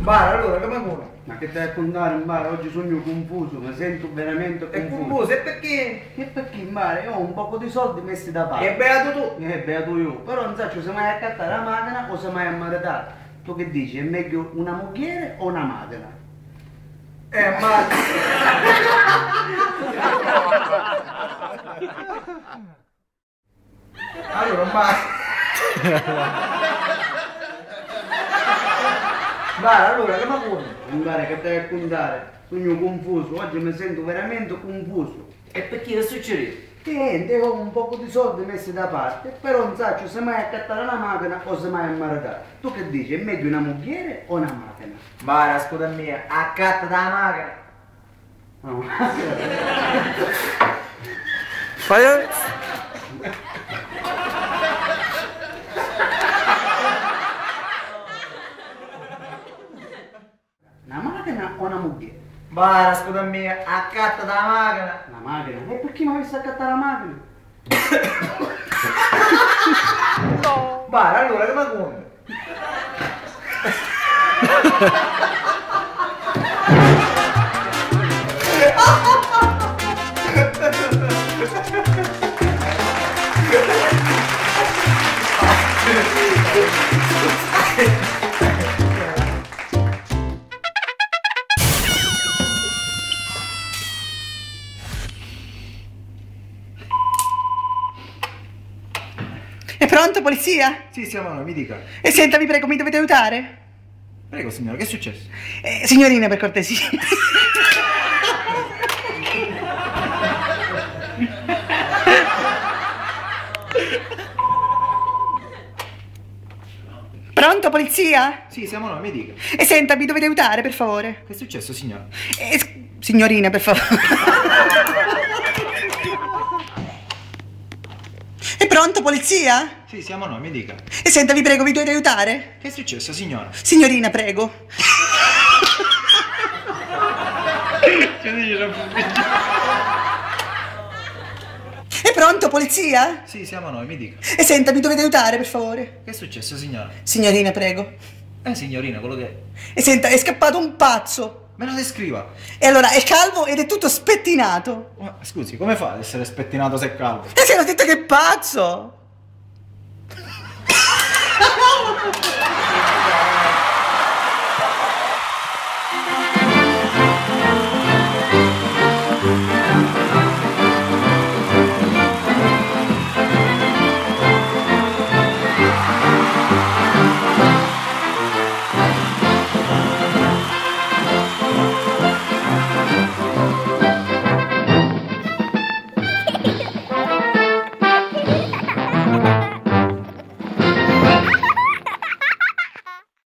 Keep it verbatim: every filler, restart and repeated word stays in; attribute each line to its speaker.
Speaker 1: Bara, allora come vuoi?
Speaker 2: Ma che stai a contare in mare? Oggi sogno confuso, mi sento veramente
Speaker 1: È
Speaker 2: confuso.
Speaker 1: confuso, e perché?
Speaker 2: E perché in mare io ho un poco di soldi messi da parte.
Speaker 1: E beato tu!
Speaker 2: E beato io. Però non so se mai accattare la macchina o se mai a maritare. Tu che dici? È meglio una mogliere o una macchina?
Speaker 1: Eh, ma... allora, ma... Bara, allora come vuoi?
Speaker 2: Andare che stai a contare. Sogno confuso, oggi mi sento veramente confuso.
Speaker 1: E perché che succede?
Speaker 2: Niente, ho un poco di soldi messi da parte, però non so se mai accattare la macchina o se mai a maritare. Tu che dici? È meglio una mogliere o una macchina?
Speaker 1: Bara, ascolta mia, accatta da macchina.
Speaker 2: No.
Speaker 3: Fai...
Speaker 2: Una macchina o una mogliere?
Speaker 1: Bara, ascolta mia, accatta da macchina.
Speaker 2: Una macchina? E perché mi avessi accattare la macchina?
Speaker 1: Bara, allora come vuoi?
Speaker 3: È pronto, polizia?
Speaker 4: Sì, siamo noi, mi dica.
Speaker 3: E senta, vi prego, mi dovete aiutare?
Speaker 4: Prego signora, che è successo?
Speaker 3: Eh, signorina, per cortesia. Pronto, polizia?
Speaker 4: Sì, siamo noi, mi dica.
Speaker 3: E senta, mi dovete aiutare, per favore?
Speaker 4: Che è successo signora?
Speaker 3: Eh, s- signorina, per favore. È pronto, polizia?
Speaker 4: Sì, siamo noi, mi dica.
Speaker 3: E senta, vi prego, mi dovete aiutare?
Speaker 4: Che è successo signora?
Speaker 3: Signorina, prego. È pronto, polizia?
Speaker 4: Sì, siamo noi, mi dica.
Speaker 3: E senta, mi dovete aiutare, per favore?
Speaker 4: Che è successo signora?
Speaker 3: Signorina, prego.
Speaker 4: Eh signorina, quello che...
Speaker 3: E senta, è scappato un pazzo.
Speaker 4: Me lo descriva.
Speaker 3: E allora è calvo ed è tutto spettinato.
Speaker 4: Ma scusi, come fa ad essere spettinato se è calvo?
Speaker 3: E se l'ho detto che è pazzo!